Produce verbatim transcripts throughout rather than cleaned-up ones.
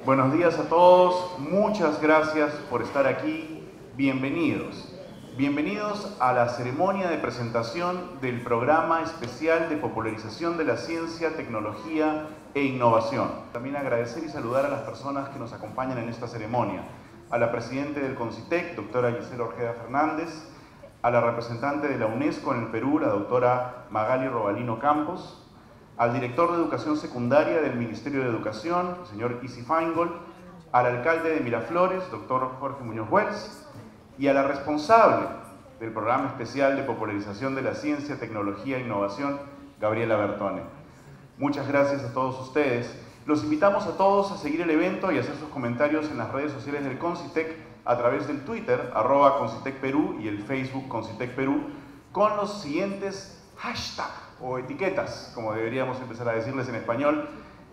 Buenos días a todos, muchas gracias por estar aquí, bienvenidos. Bienvenidos a la ceremonia de presentación del Programa Especial de Popularización de la Ciencia, Tecnología e Innovación. También agradecer y saludar a las personas que nos acompañan en esta ceremonia. A la Presidenta del CONCITEC, doctora Gisela Ojeda Fernández, a la representante de la UNESCO en el Perú, la doctora Magali Robalino Campos, al director de Educación Secundaria del Ministerio de Educación, el señor Isi Feingold, al alcalde de Miraflores, doctor Jorge Muñoz Wells, y a la responsable del Programa Especial de Popularización de la Ciencia, Tecnología e Innovación, Gabriela Bertone. Muchas gracias a todos ustedes. Los invitamos a todos a seguir el evento y a hacer sus comentarios en las redes sociales del CONCITEC a través del Twitter, arroba CONCITEC Perú, y el Facebook CONCITEC Perú, con los siguientes hashtags o etiquetas, como deberíamos empezar a decirles en español,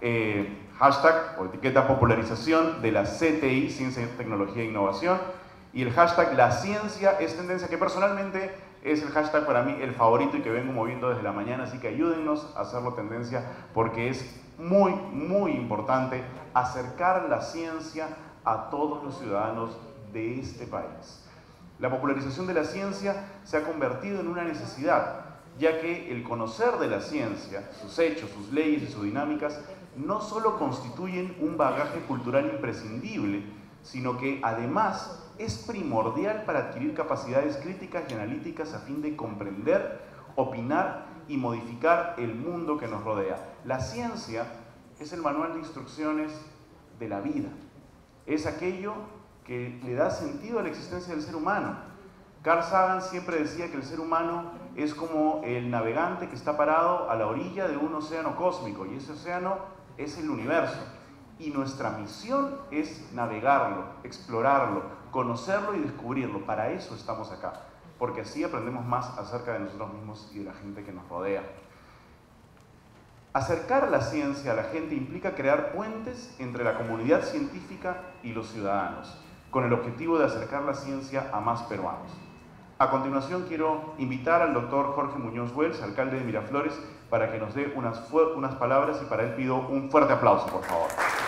eh, hashtag o etiqueta popularización de la C T I, Ciencia, Tecnología e Innovación, y el hashtag la ciencia es tendencia, que personalmente es el hashtag para mí el favorito y que vengo moviendo desde la mañana, así que ayúdennos a hacerlo tendencia porque es muy, muy importante acercar la ciencia a todos los ciudadanos de este país. La popularización de la ciencia se ha convertido en una necesidad, ya que el conocer de la ciencia, sus hechos, sus leyes y sus dinámicas, no solo constituyen un bagaje cultural imprescindible, sino que además es primordial para adquirir capacidades críticas y analíticas a fin de comprender, opinar y modificar el mundo que nos rodea. La ciencia es el manual de instrucciones de la vida, es aquello que le da sentido a la existencia del ser humano. Carl Sagan siempre decía que el ser humano es como el navegante que está parado a la orilla de un océano cósmico, y ese océano es el universo. Y nuestra misión es navegarlo, explorarlo, conocerlo y descubrirlo. Para eso estamos acá, porque así aprendemos más acerca de nosotros mismos y de la gente que nos rodea. Acercar la ciencia a la gente implica crear puentes entre la comunidad científica y los ciudadanos, con el objetivo de acercar la ciencia a más peruanos. A continuación quiero invitar al doctor Jorge Muñoz Wells, alcalde de Miraflores, para que nos dé unas, unas palabras, y para él pido un fuerte aplauso, por favor.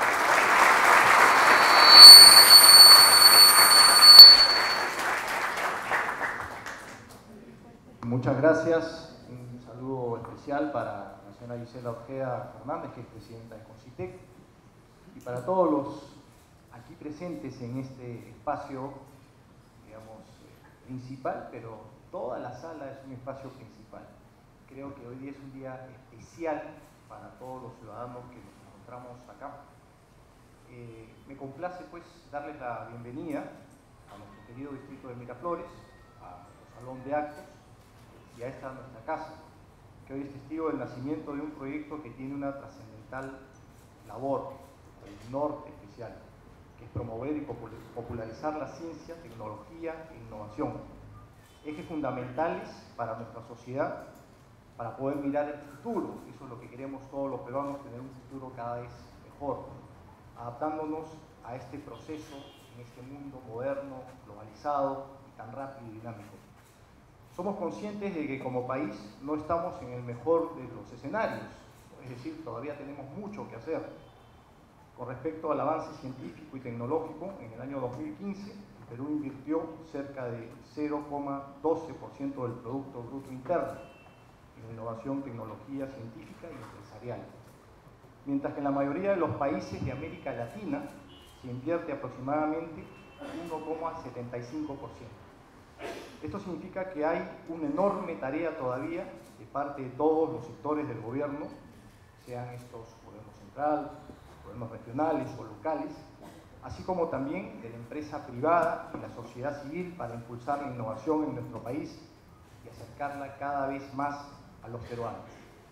Muchas gracias. Un saludo especial para la señora Gisela Ojeda Fernández, que es presidenta de CONCITEC, y para todos los aquí presentes en este espacio, digamos, principal, pero toda la sala es un espacio principal. Creo que hoy día es un día especial para todos los ciudadanos que nos encontramos acá. Eh, me complace pues darles la bienvenida a nuestro querido distrito de Miraflores, a nuestro salón de actos y a esta nuestra casa, que hoy es testigo del nacimiento de un proyecto que tiene una trascendental labor, el norte especial, que es promover y popularizar la ciencia, tecnología e innovación, ejes fundamentales para nuestra sociedad, para poder mirar el futuro. Eso es lo que queremos todos los peruanos, tener un futuro cada vez mejor, adaptándonos a este proceso en este mundo moderno, globalizado y tan rápido y dinámico. Somos conscientes de que como país no estamos en el mejor de los escenarios, es decir, todavía tenemos mucho que hacer. Con respecto al avance científico y tecnológico, en el año dos mil quince, el Perú invirtió cerca de cero coma doce por ciento del Producto Bruto Interno en innovación, tecnología científica y empresarial, mientras que en la mayoría de los países de América Latina se invierte aproximadamente uno coma setenta y cinco por ciento. Esto significa que hay una enorme tarea todavía de parte de todos los sectores del gobierno, sean estos gobierno central, gobiernos regionales o locales, así como también de la empresa privada y la sociedad civil, para impulsar la innovación en nuestro país y acercarla cada vez más a los peruanos.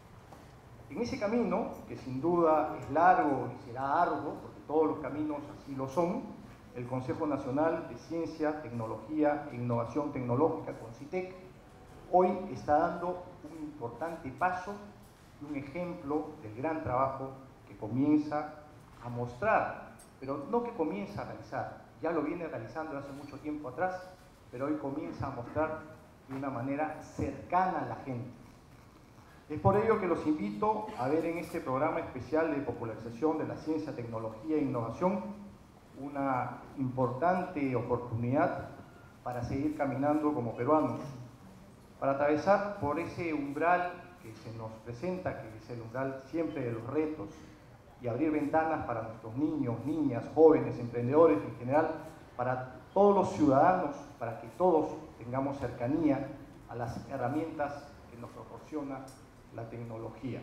En ese camino, que sin duda es largo y será arduo, porque todos los caminos así lo son, el Consejo Nacional de Ciencia, Tecnología e Innovación Tecnológica, CONCITEC, hoy está dando un importante paso y un ejemplo del gran trabajo que comienza a mostrar, pero no que comienza a realizar, ya lo viene realizando hace mucho tiempo atrás, pero hoy comienza a mostrar de una manera cercana a la gente. Es por ello que los invito a ver en este programa especial de popularización de la ciencia, tecnología e innovación una importante oportunidad para seguir caminando como peruanos, para atravesar por ese umbral que se nos presenta, que es el umbral siempre de los retos, y abrir ventanas para nuestros niños, niñas, jóvenes, emprendedores en general, para todos los ciudadanos, para que todos tengamos cercanía a las herramientas que nos proporciona la tecnología.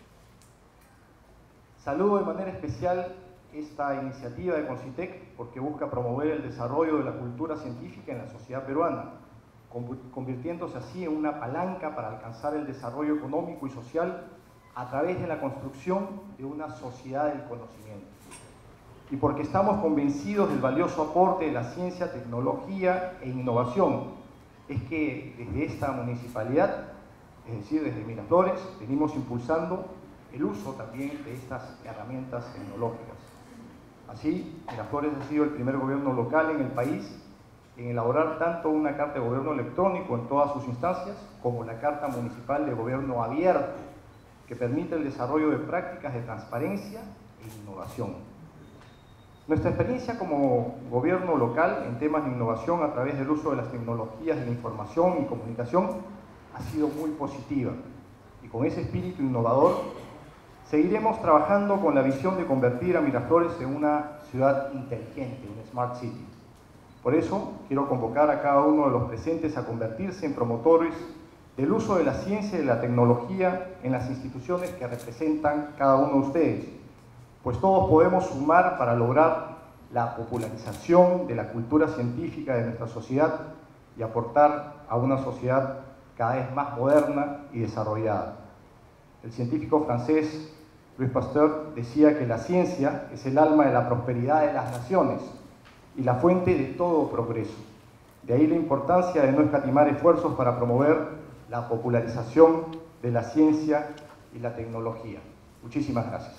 Saludo de manera especial esta iniciativa de Concitec porque busca promover el desarrollo de la cultura científica en la sociedad peruana, convirtiéndose así en una palanca para alcanzar el desarrollo económico y social a través de la construcción de una sociedad del conocimiento. Y porque estamos convencidos del valioso aporte de la ciencia, tecnología e innovación, es que desde esta municipalidad, es decir, desde Miraflores, venimos impulsando el uso también de estas herramientas tecnológicas. Así, Miraflores ha sido el primer gobierno local en el país en elaborar tanto una carta de gobierno electrónico en todas sus instancias, como la carta municipal de gobierno abierto, que permite el desarrollo de prácticas de transparencia e innovación. Nuestra experiencia como gobierno local en temas de innovación a través del uso de las tecnologías de la información y comunicación ha sido muy positiva, y con ese espíritu innovador seguiremos trabajando con la visión de convertir a Miraflores en una ciudad inteligente, una Smart City. Por eso quiero convocar a cada uno de los presentes a convertirse en promotores del uso de la ciencia y de la tecnología en las instituciones que representan cada uno de ustedes, pues todos podemos sumar para lograr la popularización de la cultura científica de nuestra sociedad y aportar a una sociedad cada vez más moderna y desarrollada. El científico francés Louis Pasteur decía que la ciencia es el alma de la prosperidad de las naciones y la fuente de todo progreso. De ahí la importancia de no escatimar esfuerzos para promover la popularización de la ciencia y la tecnología. Muchísimas gracias.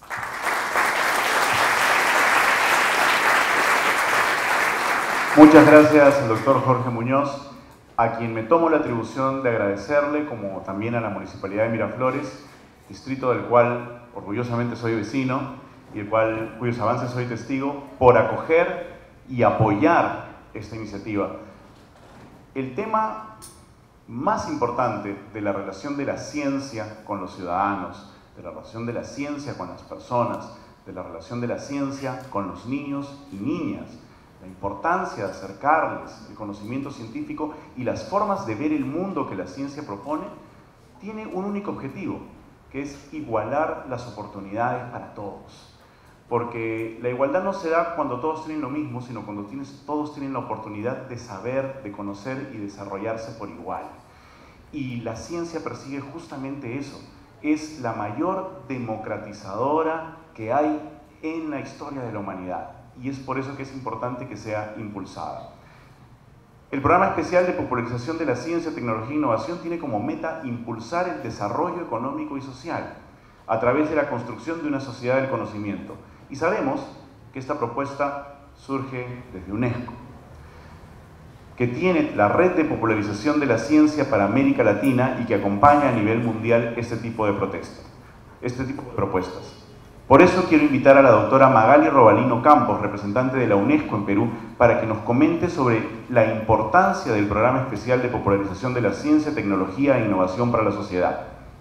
Muchas gracias al doctor Jorge Muñoz, a quien me tomo la atribución de agradecerle, como también a la Municipalidad de Miraflores, distrito del cual orgullosamente soy vecino y el cual, cuyos avances soy testigo, por acoger y apoyar esta iniciativa. El tema más importante de la relación de la ciencia con los ciudadanos, de la relación de la ciencia con las personas, de la relación de la ciencia con los niños y niñas, la importancia de acercarles el conocimiento científico y las formas de ver el mundo que la ciencia propone, tiene un único objetivo, que es igualar las oportunidades para todos. Porque la igualdad no se da cuando todos tienen lo mismo, sino cuando tienes, todos tienen la oportunidad de saber, de conocer y desarrollarse por igual. Y la ciencia persigue justamente eso. Es la mayor democratizadora que hay en la historia de la humanidad. Y es por eso que es importante que sea impulsada. El Programa Especial de Popularización de la Ciencia, Tecnología e Innovación tiene como meta impulsar el desarrollo económico y social a través de la construcción de una sociedad del conocimiento. Y sabemos que esta propuesta surge desde UNESCO, que tiene la red de popularización de la ciencia para América Latina y que acompaña a nivel mundial este tipo de protestas, este tipo de propuestas. Por eso quiero invitar a la doctora Magali Robalino Campos, representante de la UNESCO en Perú, para que nos comente sobre la importancia del Programa Especial de Popularización de la Ciencia, Tecnología e Innovación para la Sociedad.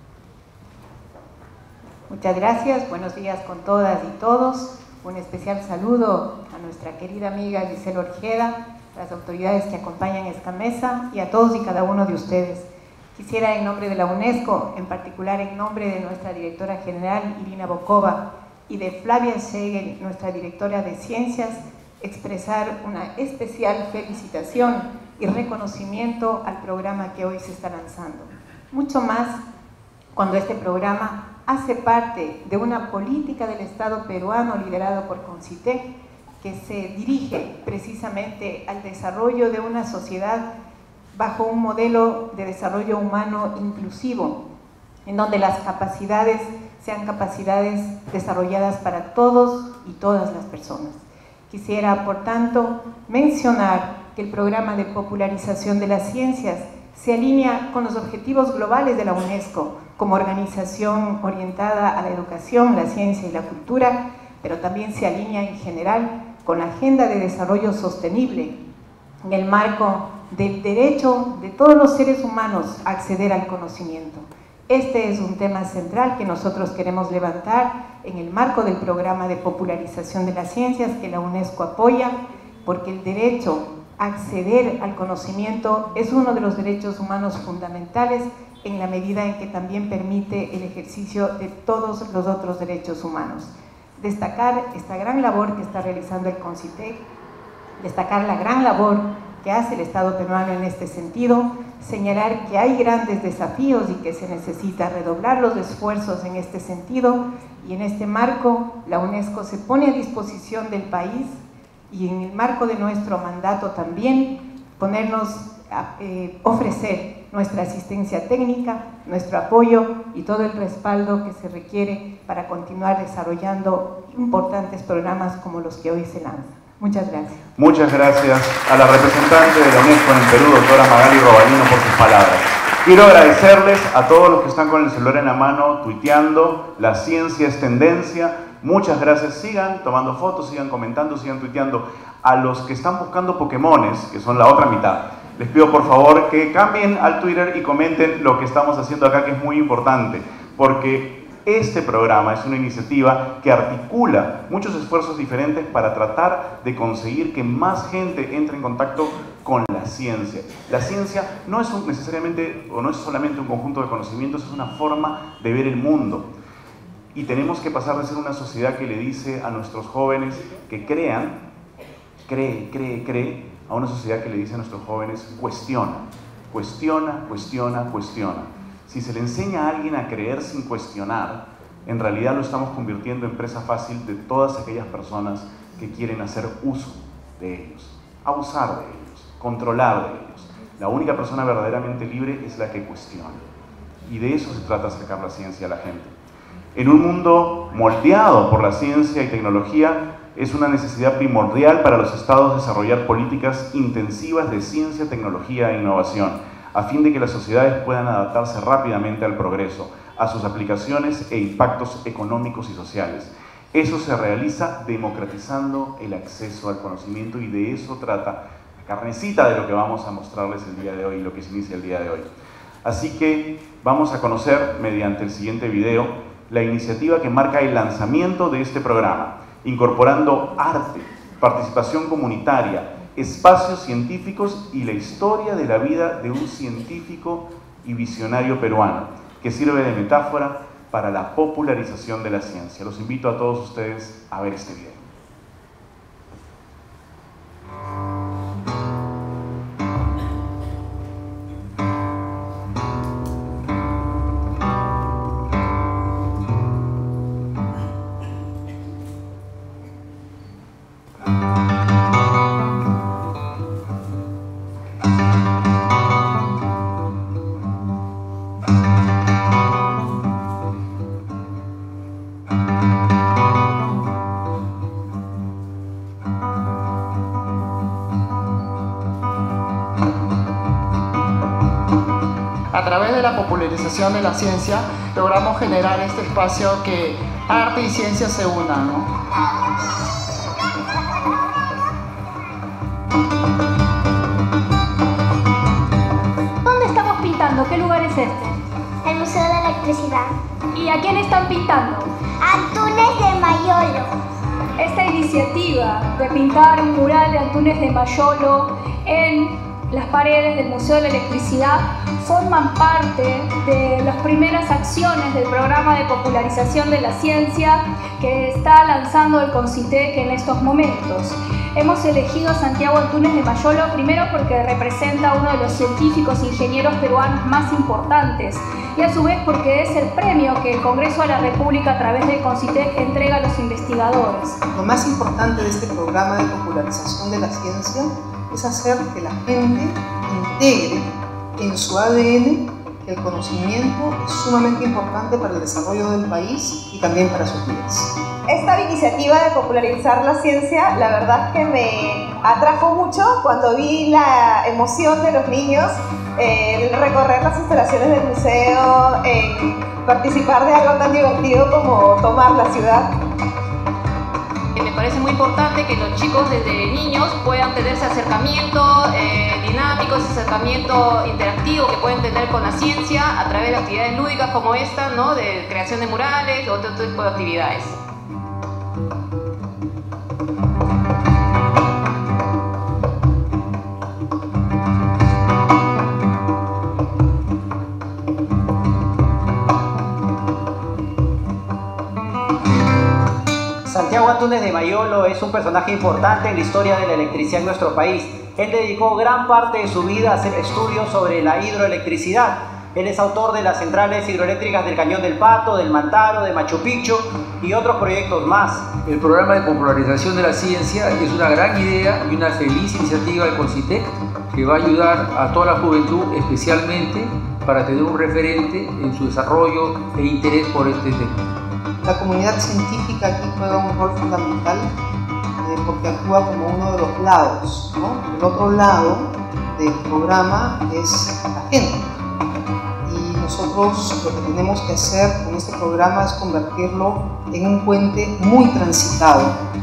Muchas gracias, buenos días con todas y todos. Un especial saludo a nuestra querida amiga Gisela Orjeda, a las autoridades que acompañan esta mesa y a todos y cada uno de ustedes. Quisiera en nombre de la UNESCO, en particular en nombre de nuestra directora general Irina Bokova y de Flavia Schegel, nuestra directora de Ciencias, expresar una especial felicitación y reconocimiento al programa que hoy se está lanzando. Mucho más cuando este programa hace parte de una política del Estado peruano liderado por Concitec, que se dirige precisamente al desarrollo de una sociedad bajo un modelo de desarrollo humano inclusivo, en donde las capacidades sean capacidades desarrolladas para todos y todas las personas. Quisiera, por tanto, mencionar que el programa de popularización de las ciencias se alinea con los objetivos globales de la UNESCO como organización orientada a la educación, la ciencia y la cultura, pero también se alinea en general con la Agenda de Desarrollo Sostenible en el marco del derecho de todos los seres humanos a acceder al conocimiento. Este es un tema central que nosotros queremos levantar en el marco del programa de popularización de las ciencias que la UNESCO apoya, porque el derecho a acceder al conocimiento es uno de los derechos humanos fundamentales en la medida en que también permite el ejercicio de todos los otros derechos humanos. Destacar esta gran labor que está realizando el CONCITEC, destacar la gran labor que hace el Estado peruano en este sentido, señalar que hay grandes desafíos y que se necesita redoblar los esfuerzos en este sentido, y en este marco la UNESCO se pone a disposición del país y en el marco de nuestro mandato también ponernos a eh, ofrecer nuestra asistencia técnica, nuestro apoyo y todo el respaldo que se requiere para continuar desarrollando importantes programas como los que hoy se lanzan. Muchas gracias. Muchas gracias a la representante de la UNESCO en el Perú, doctora Magali Robalino, por sus palabras. Quiero agradecerles a todos los que están con el celular en la mano, tuiteando. La ciencia es tendencia. Muchas gracias. Sigan tomando fotos, sigan comentando, sigan tuiteando. A los que están buscando Pokémones, que son la otra mitad, les pido por favor que cambien al Twitter y comenten lo que estamos haciendo acá, que es muy importante, porque este programa es una iniciativa que articula muchos esfuerzos diferentes para tratar de conseguir que más gente entre en contacto con la ciencia. La ciencia no es un, necesariamente, o no es solamente un conjunto de conocimientos, es una forma de ver el mundo. Y tenemos que pasar de ser una sociedad que le dice a nuestros jóvenes que crean, cree, cree, cree, a una sociedad que le dice a nuestros jóvenes cuestiona, cuestiona, cuestiona, cuestiona. Si se le enseña a alguien a creer sin cuestionar, en realidad lo estamos convirtiendo en presa fácil de todas aquellas personas que quieren hacer uso de ellos, abusar de ellos, controlar de ellos. La única persona verdaderamente libre es la que cuestiona. Y de eso se trata acercar la ciencia a la gente. En un mundo moldeado por la ciencia y tecnología, es una necesidad primordial para los estados desarrollar políticas intensivas de ciencia, tecnología e innovación, a fin de que las sociedades puedan adaptarse rápidamente al progreso, a sus aplicaciones e impactos económicos y sociales. Eso se realiza democratizando el acceso al conocimiento, y de eso trata la carnecita de lo que vamos a mostrarles el día de hoy, lo que se inicia el día de hoy. Así que vamos a conocer, mediante el siguiente video, la iniciativa que marca el lanzamiento de este programa, incorporando arte, participación comunitaria, espacios científicos y la historia de la vida de un científico y visionario peruano, que sirve de metáfora para la popularización de la ciencia. Los invito a todos ustedes a ver este video. A través de la popularización de la ciencia, logramos generar este espacio que arte y ciencia se unan, ¿no? ¿Dónde estamos pintando? ¿Qué lugar es este? El Museo de la Electricidad. ¿Y a quién están pintando? Antunes de Mayolo. Esta iniciativa de pintar un mural de Antunes de Mayolo en las paredes del Museo de la Electricidad forman parte de las primeras acciones del programa de popularización de la ciencia que está lanzando el CONCITEC en estos momentos. Hemos elegido a Santiago Antunes de Mayolo primero porque representa a uno de los científicos e ingenieros peruanos más importantes, y a su vez porque es el premio que el Congreso de la República a través del CONCITEC entrega a los investigadores. Lo más importante de este programa de popularización de la ciencia es hacer que la gente integre en su A D N que el conocimiento es sumamente importante para el desarrollo del país y también para sus vidas. Esta iniciativa de popularizar la ciencia, la verdad que me atrajo mucho cuando vi la emoción de los niños en recorrer las instalaciones del museo, en participar de algo tan divertido como tomar la ciudad. Me parece muy importante que los chicos desde niños puedan tener ese acercamiento eh, dinámico, ese acercamiento interactivo que pueden tener con la ciencia a través de actividades lúdicas como esta, ¿no? De creación de murales o otro tipo de actividades. Santiago Antúnez de Mayolo es un personaje importante en la historia de la electricidad en nuestro país. Él dedicó gran parte de su vida a hacer estudios sobre la hidroelectricidad. Él es autor de las centrales hidroeléctricas del Cañón del Pato, del Mantaro, de Machu Picchu y otros proyectos más. El programa de popularización de la ciencia es una gran idea y una feliz iniciativa del CONCITEC que va a ayudar a toda la juventud, especialmente para tener un referente en su desarrollo e interés por este tema. La comunidad científica aquí juega un rol fundamental eh, porque actúa como uno de los lados, ¿no? El otro lado del programa es la gente. Y nosotros lo que tenemos que hacer con este programa es convertirlo en un puente muy transitado.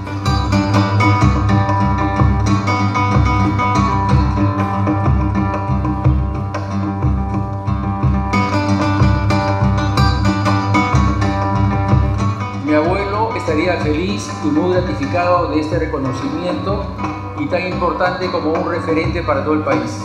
Mi abuelo estaría feliz y muy gratificado de este reconocimiento y tan importante como un referente para todo el país.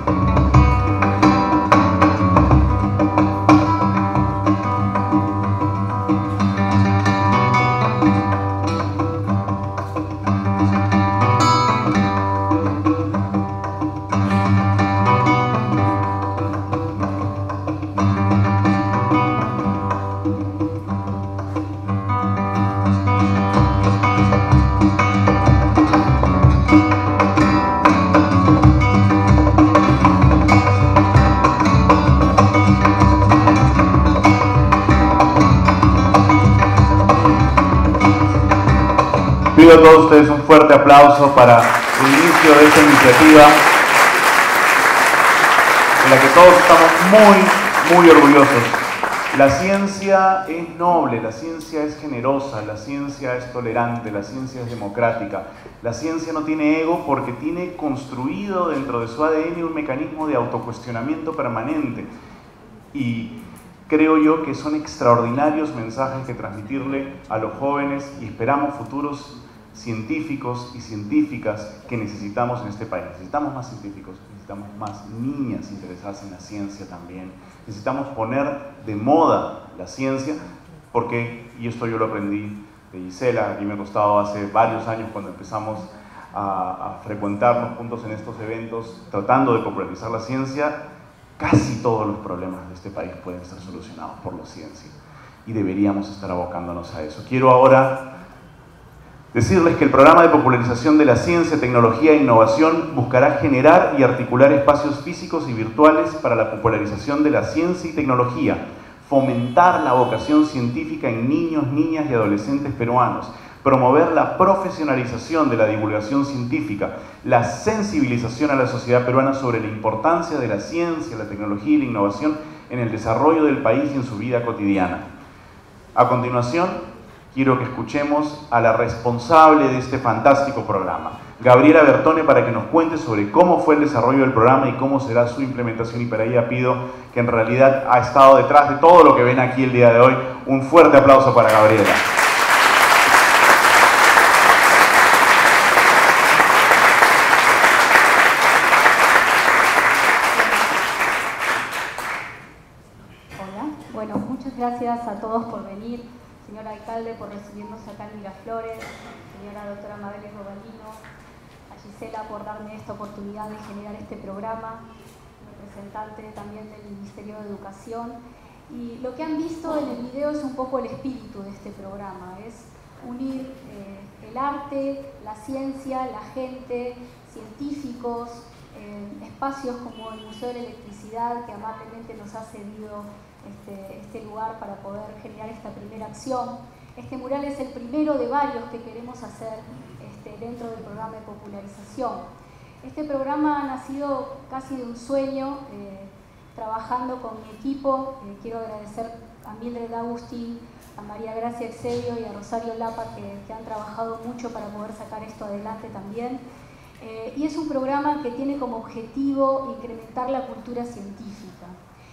Pido a todos ustedes un fuerte aplauso para el inicio de esta iniciativa de la que todos estamos muy, muy orgullosos. La ciencia es noble, la ciencia es generosa, la ciencia es tolerante, la ciencia es democrática. La ciencia no tiene ego porque tiene construido dentro de su A D N un mecanismo de autocuestionamiento permanente. Y creo yo que son extraordinarios mensajes que transmitirle a los jóvenes y esperamos futuros científicos y científicas que necesitamos en este país. Necesitamos más científicos, necesitamos más niñas interesadas en la ciencia también. Necesitamos poner de moda la ciencia porque, y esto yo lo aprendí de Gisela, y me ha costado hace varios años cuando empezamos a, a frecuentarnos juntos en estos eventos tratando de popularizar la ciencia, casi todos los problemas de este país pueden ser solucionados por la ciencia y deberíamos estar abocándonos a eso. Quiero ahora decirles que el programa de popularización de la ciencia, tecnología e innovación buscará generar y articular espacios físicos y virtuales para la popularización de la ciencia y tecnología, fomentar la vocación científica en niños, niñas y adolescentes peruanos, promover la profesionalización de la divulgación científica, la sensibilización a la sociedad peruana sobre la importancia de la ciencia, la tecnología y la innovación en el desarrollo del país y en su vida cotidiana. A continuación, quiero que escuchemos a la responsable de este fantástico programa, Gabriela Bertone, para que nos cuente sobre cómo fue el desarrollo del programa y cómo será su implementación. Y para ella pido que en realidad ha estado detrás de todo lo que ven aquí el día de hoy. Un fuerte aplauso para Gabriela. Hola, bueno, muchas gracias a todos por venir. Señor alcalde, por recibirnos acá en Miraflores, señora doctora Mabel Robalino, a Gisela por darme esta oportunidad de generar este programa, representante también del Ministerio de Educación. Y lo que han visto en el video es un poco el espíritu de este programa, es unir eh, el arte, la ciencia, la gente, científicos, en espacios como el Museo de la Electricidad, que amablemente nos ha cedido este, este lugar para poder generar esta primera acción. Este mural es el primero de varios que queremos hacer este, dentro del programa de popularización. Este programa ha nacido casi de un sueño, eh, trabajando con mi equipo. Eh, quiero agradecer a Mildred Agustín, a María Gracia Exedio y a Rosario Lapa, que, que han trabajado mucho para poder sacar esto adelante también. Eh, y es un programa que tiene como objetivo incrementar la cultura científica.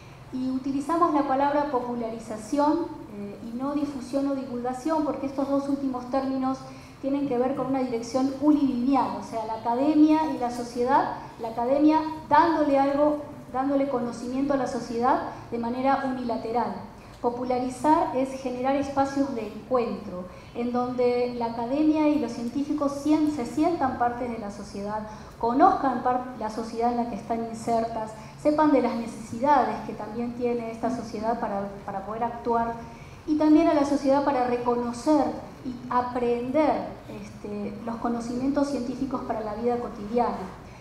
Y utilizamos la palabra popularización eh, y no difusión o divulgación, porque estos dos últimos términos tienen que ver con una dirección unilineal, o sea, la academia y la sociedad, la academia dándole algo, dándole conocimiento a la sociedad de manera unilateral. Popularizar es generar espacios de encuentro, en donde la academia y los científicos se sientan parte de la sociedad, conozcan la sociedad en la que están insertas, sepan de las necesidades que también tiene esta sociedad para, para poder actuar, y también a la sociedad para reconocer y aprender este, los conocimientos científicos para la vida cotidiana.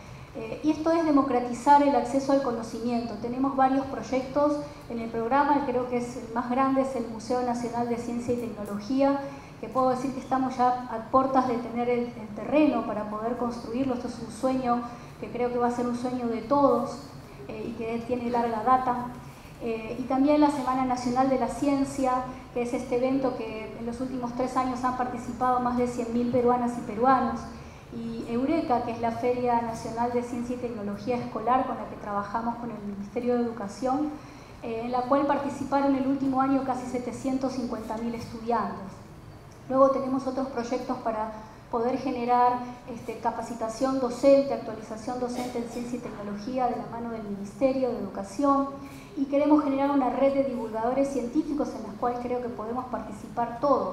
Eh, y esto es democratizar el acceso al conocimiento. Tenemos varios proyectos en el programa, creo que es el más grande es el Museo Nacional de Ciencia y Tecnología, que puedo decir que estamos ya a puertas de tener el, el terreno para poder construirlo. Esto es un sueño que creo que va a ser un sueño de todos eh, y que tiene larga data. Eh, y también la Semana Nacional de la Ciencia, que es este evento que en los últimos tres años han participado más de cien mil peruanas y peruanos. Y Eureka, que es la Feria Nacional de Ciencia y Tecnología Escolar con la que trabajamos con el Ministerio de Educación, eh, en la cual participaron el último año casi setecientos cincuenta mil estudiantes. Luego tenemos otros proyectos para poder generar este, capacitación docente, actualización docente en ciencia y tecnología de la mano del Ministerio de Educación, y queremos generar una red de divulgadores científicos en las cuales creo que podemos participar todos.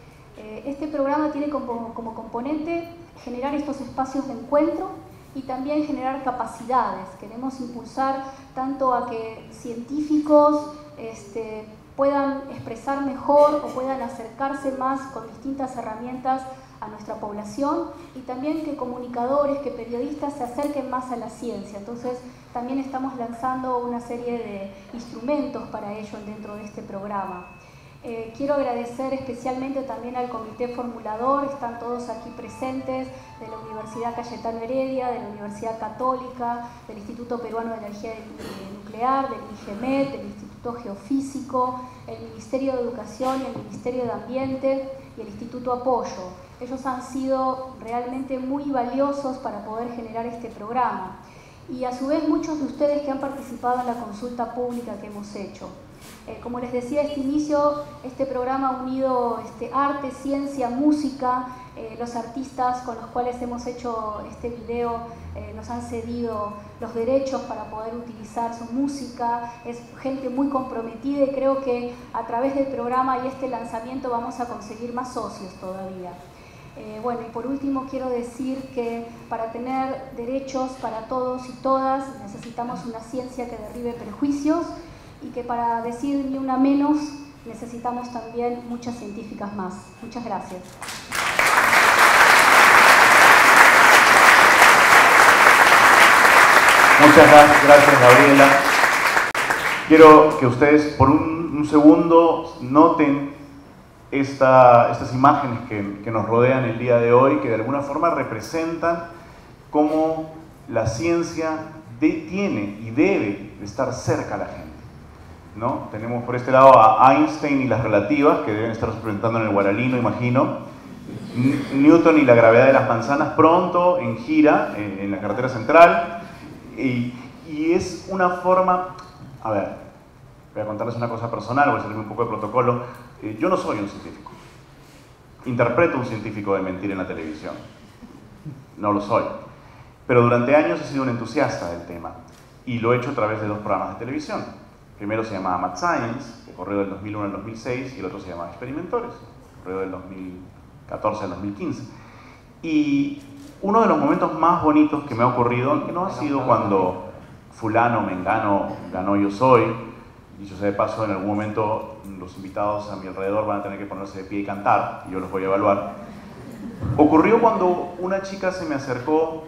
Eh, este programa tiene como, como componente generar estos espacios de encuentro y también generar capacidades. Queremos impulsar tanto a que científicos este, puedan expresar mejor o puedan acercarse más con distintas herramientas a nuestra población, y también que comunicadores, que periodistas se acerquen más a la ciencia. Entonces también estamos lanzando una serie de instrumentos para ello dentro de este programa. Eh, quiero agradecer especialmente también al comité formulador, están todos aquí presentes, de la Universidad Cayetano Heredia, de la Universidad Católica, del Instituto Peruano de Energía Nuclear, del IGEMET, del Instituto Geofísico, el Ministerio de Educación, el Ministerio de Ambiente y el Instituto Apoyo. Ellos han sido realmente muy valiosos para poder generar este programa. Y a su vez muchos de ustedes que han participado en la consulta pública que hemos hecho. Eh, como les decía a este inicio, este programa ha unido este, arte, ciencia, música. Eh, los artistas con los cuales hemos hecho este video eh, nos han cedido los derechos para poder utilizar su música. Es gente muy comprometida y creo que a través del programa y este lanzamiento vamos a conseguir más socios todavía. Eh, bueno, y por último quiero decir que para tener derechos para todos y todas necesitamos una ciencia que derribe prejuicios, y que para decir ni una menos necesitamos también muchas científicas más. Muchas gracias. Muchas gracias, Gabriela. Quiero que ustedes por un, un segundo noten esta, estas imágenes que, que nos rodean el día de hoy, que de alguna forma representan cómo la ciencia de, tiene y debe estar cerca a la gente, ¿no? Tenemos por este lado a Einstein y las relativas, que deben estar representando en el Guaralino, imagino. Newton y la gravedad de las manzanas, pronto en gira en, en la carretera central. Y, y es una forma... A ver, voy a contarles una cosa personal, voy a salirme un poco de protocolo. Eh, yo no soy un científico. Interpreto un científico de mentir en la televisión. No lo soy. Pero durante años he sido un entusiasta del tema. Y lo he hecho a través de dos programas de televisión. Primero se llamaba Mad Science, que corrió del dos mil uno al dos mil seis, y el otro se llamaba Experimentores, que corrió del dos mil catorce al dos mil quince. Y uno de los momentos más bonitos que me ha ocurrido, que no ha sido cuando fulano, mengano, ganó Yo Soy, dicho sea de paso, en algún momento los invitados a mi alrededor van a tener que ponerse de pie y cantar, y yo los voy a evaluar. Ocurrió cuando una chica se me acercó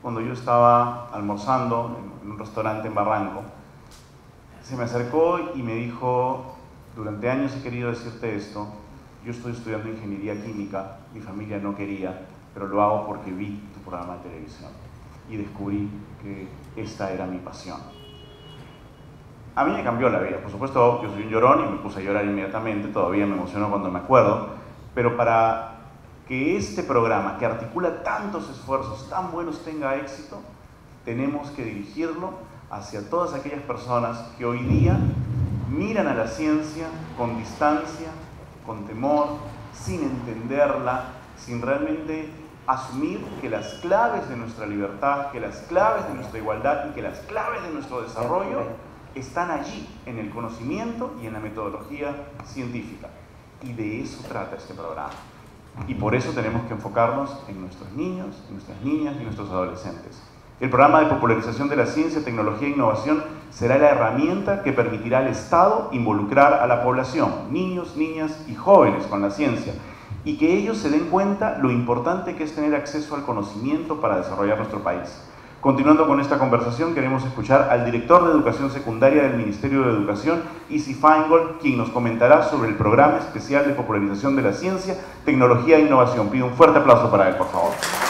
cuando yo estaba almorzando en un restaurante en Barranco. Se me acercó y me dijo: durante años he querido decirte esto, yo estoy estudiando ingeniería química, mi familia no quería, pero lo hago porque vi tu programa de televisión y descubrí que esta era mi pasión. A mí me cambió la vida, por supuesto, yo soy un llorón y me puse a llorar inmediatamente, todavía me emociono cuando me acuerdo, pero para que este programa, que articula tantos esfuerzos tan buenos, tenga éxito, tenemos que dirigirlo hacia todas aquellas personas que hoy día miran a la ciencia con distancia, con temor, sin entenderla, sin realmente asumir que las claves de nuestra libertad, que las claves de nuestra igualdad y que las claves de nuestro desarrollo están allí, en el conocimiento y en la metodología científica. Y de eso trata este programa. Y por eso tenemos que enfocarnos en nuestros niños, en nuestras niñas y nuestros adolescentes. El programa de popularización de la ciencia, tecnología e innovación será la herramienta que permitirá al Estado involucrar a la población, niños, niñas y jóvenes con la ciencia, y que ellos se den cuenta lo importante que es tener acceso al conocimiento para desarrollar nuestro país. Continuando con esta conversación, queremos escuchar al director de Educación Secundaria del Ministerio de Educación, Easy Feingold, quien nos comentará sobre el programa especial de popularización de la ciencia, tecnología e innovación. Pido un fuerte aplauso para él, por favor.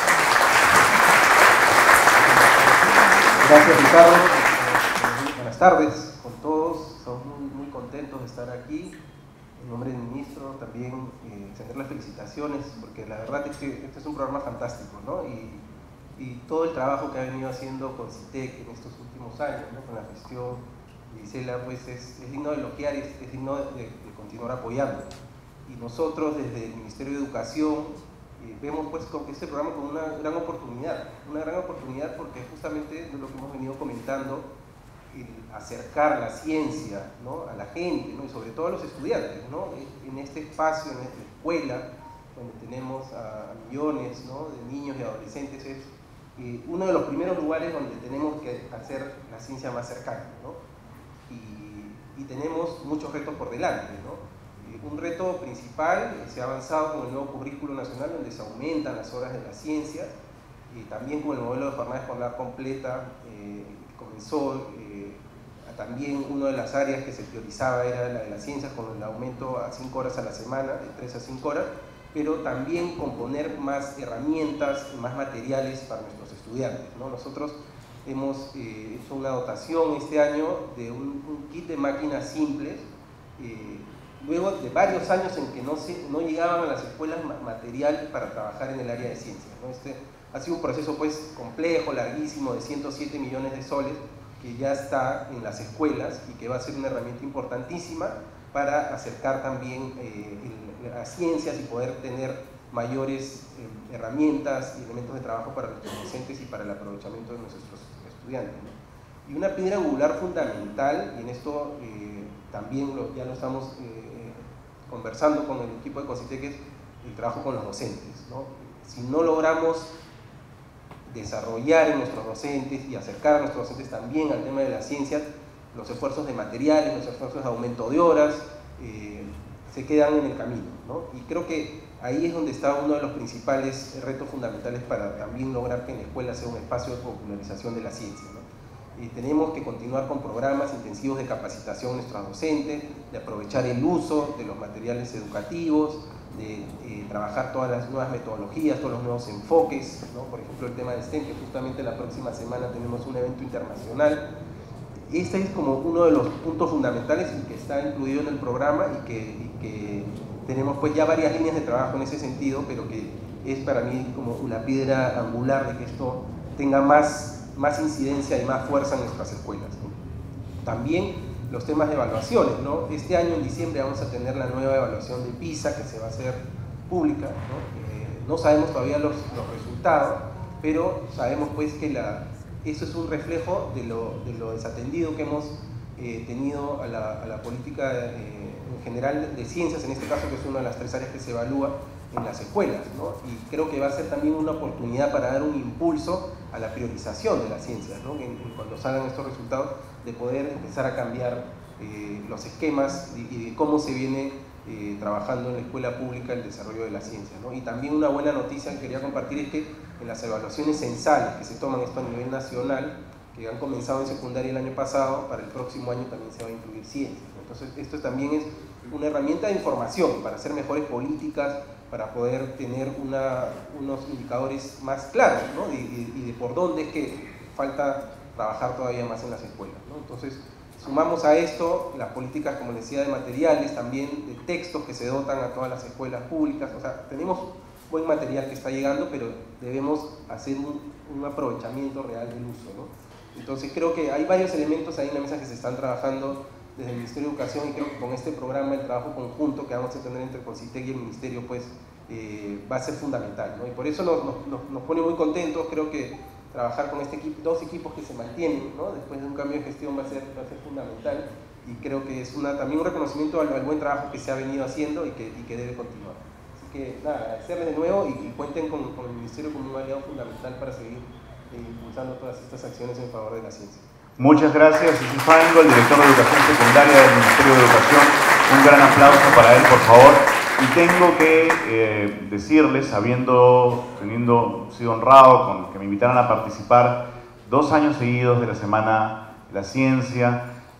Gracias, Ricardo. Buenas tardes con todos. Estamos muy, muy contentos de estar aquí. En nombre del ministro también eh, extender las felicitaciones, porque la verdad es que este es un programa fantástico, ¿no? Y, y todo el trabajo que ha venido haciendo CONCITEC en estos últimos años, ¿no? Con la gestión de Gisela, pues es, es digno de elogiar y es, es digno de, de, de continuar apoyando. Y nosotros desde el Ministerio de Educación eh, vemos pues con este programa como una gran oportunidad, una gran oportunidad porque justamente es lo que hemos venido comentando, el acercar la ciencia, ¿no? A la gente, ¿no? Y sobre todo a los estudiantes, ¿no? En este espacio, en esta escuela, donde tenemos a millones, ¿no? De niños y adolescentes, es eh, uno de los primeros lugares donde tenemos que hacer la ciencia más cercana, ¿no? Y, y tenemos muchos retos por delante, ¿no? Eh, un reto principal, eh, se ha avanzado con el nuevo currículo nacional, donde se aumentan las horas de la ciencia, y también con el modelo de jornada escolar completa, eh, comenzó eh, también una de las áreas que se priorizaba era la de las ciencias, con el aumento a cinco horas a la semana, de tres a cinco horas, pero también con poner más herramientas, más materiales para nuestros estudiantes, ¿no? Nosotros hemos eh, hecho una dotación este año de un, un kit de máquinas simples, eh, luego de varios años en que no, se, no llegaban a las escuelas material para trabajar en el área de ciencias, ¿no? Este ha sido un proceso pues complejo, larguísimo, de ciento siete millones de soles, que ya está en las escuelas y que va a ser una herramienta importantísima para acercar también eh, el, las ciencias y poder tener mayores eh, herramientas y elementos de trabajo para nuestros docentes y para el aprovechamiento de nuestros estudiantes, ¿no? Y una piedra angular fundamental, y en esto eh, también lo, ya lo estamos eh, conversando con el equipo de CONCITEC, es el trabajo con los docentes, ¿no? Si no logramos desarrollar en nuestros docentes y acercar a nuestros docentes también al tema de las ciencias, los esfuerzos de materiales, los esfuerzos de aumento de horas, eh, se quedan en el camino, ¿no? Y creo que ahí es donde está uno de los principales retos fundamentales para también lograr que en la escuela sea un espacio de popularización de la ciencia, ¿no? Y tenemos que continuar con programas intensivos de capacitación a nuestros docentes, de aprovechar el uso de los materiales educativos, de eh, trabajar todas las nuevas metodologías, todos los nuevos enfoques, ¿no? Por ejemplo, el tema de STEM, que justamente la próxima semana tenemos un evento internacional. Este es como uno de los puntos fundamentales y que está incluido en el programa y que, y que tenemos pues ya varias líneas de trabajo en ese sentido, pero que es para mí como una piedra angular de que esto tenga más, más incidencia y más fuerza en nuestras escuelas, ¿no? También los temas de evaluaciones, ¿no? Este año en diciembre vamos a tener la nueva evaluación de PISA que se va a hacer pública, ¿no? Eh, no sabemos todavía los, los resultados, pero sabemos pues que la, eso es un reflejo de lo, de lo desatendido que hemos eh, tenido a la, a la política eh, en general de ciencias, en este caso, que es una de las tres áreas que se evalúa en las escuelas, ¿no? Y creo que va a ser también una oportunidad para dar un impulso a la priorización de las ciencias, ¿no? En, en cuando salgan estos resultados, de poder empezar a cambiar eh, los esquemas y, y de cómo se viene eh, trabajando en la escuela pública el desarrollo de la ciencia, ¿no? Y también una buena noticia que quería compartir es que en las evaluaciones censales que se toman esto a nivel nacional, que han comenzado en secundaria el año pasado, para el próximo año también se va a incluir ciencia, ¿no? Entonces esto también es una herramienta de información para hacer mejores políticas, para poder tener una, unos indicadores más claros, ¿no? y, y, y de por dónde es que falta trabajar todavía más en las escuelas, ¿no? Entonces sumamos a esto las políticas, como les decía, de materiales, también de textos que se dotan a todas las escuelas públicas. O sea, tenemos buen material que está llegando, pero debemos hacer un, un aprovechamiento real del uso, ¿no? Entonces creo que hay varios elementos ahí en la mesa que se están trabajando desde el Ministerio de Educación, y creo que con este programa, el trabajo conjunto que vamos a tener entre CONCITEC y el Ministerio, pues eh, va a ser fundamental, ¿no? Y por eso nos, nos, nos pone muy contentos. Creo que trabajar con este equipo, dos equipos que se mantienen, ¿no? Después de un cambio de gestión va a ser, va a ser fundamental, y creo que es una, también un reconocimiento al, al buen trabajo que se ha venido haciendo y que, y que debe continuar. Así que nada, agradecerles de nuevo, y, y cuenten con, con el Ministerio como un aliado fundamental para seguir eh, impulsando todas estas acciones en favor de la ciencia. Muchas gracias, Isi Feingold, director de Educación Secundaria del Ministerio de Educación. Un gran aplauso para él, por favor. Y tengo que eh, decirles, habiendo teniendo sido honrado con que me invitaran a participar dos años seguidos de la Semana de la Ciencia,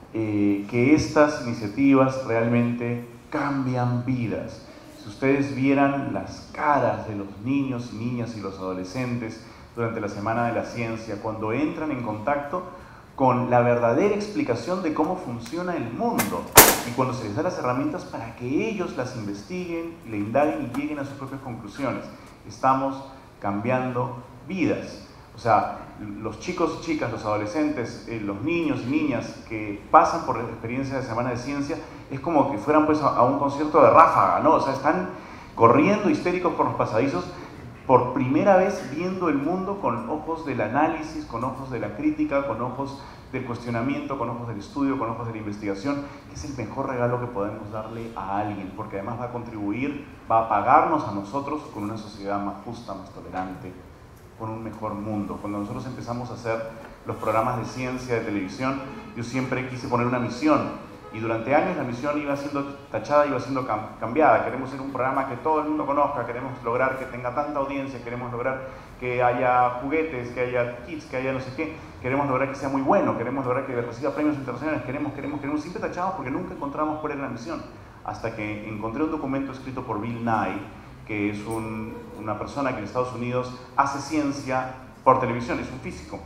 eh, que estas iniciativas realmente cambian vidas. Si ustedes vieran las caras de los niños y niñas y los adolescentes durante la Semana de la Ciencia, cuando entran en contacto con la verdadera explicación de cómo funciona el mundo, y cuando se les da las herramientas para que ellos las investiguen, le indaguen y lleguen a sus propias conclusiones. Estamos cambiando vidas. O sea, los chicos y chicas, los adolescentes, eh, los niños y niñas que pasan por la experiencia de Semana de Ciencia, es como que fueran pues a, a un concierto de ráfaga, ¿no? O sea, están corriendo histéricos por los pasadizos, por primera vez viendo el mundo con ojos del análisis, con ojos de la crítica, con ojos del cuestionamiento, con ojos del estudio, con ojos de la investigación, que es el mejor regalo que podemos darle a alguien, porque además va a contribuir, va a pagarnos a nosotros con una sociedad más justa, más tolerante, con un mejor mundo. Cuando nosotros empezamos a hacer los programas de ciencia de televisión, yo siempre quise poner una misión, y durante años la misión iba siendo tachada, iba siendo cambiada. Queremos ser un programa que todo el mundo conozca, queremos lograr que tenga tanta audiencia, queremos lograr que haya juguetes, que haya kits, que haya no sé qué, queremos lograr que sea muy bueno, queremos lograr que reciba premios internacionales, queremos, queremos, queremos, siempre tachados porque nunca encontramos cuál era la misión. Hasta que encontré un documento escrito por Bill Nye, que es un, una persona que en Estados Unidos hace ciencia por televisión, es un físico.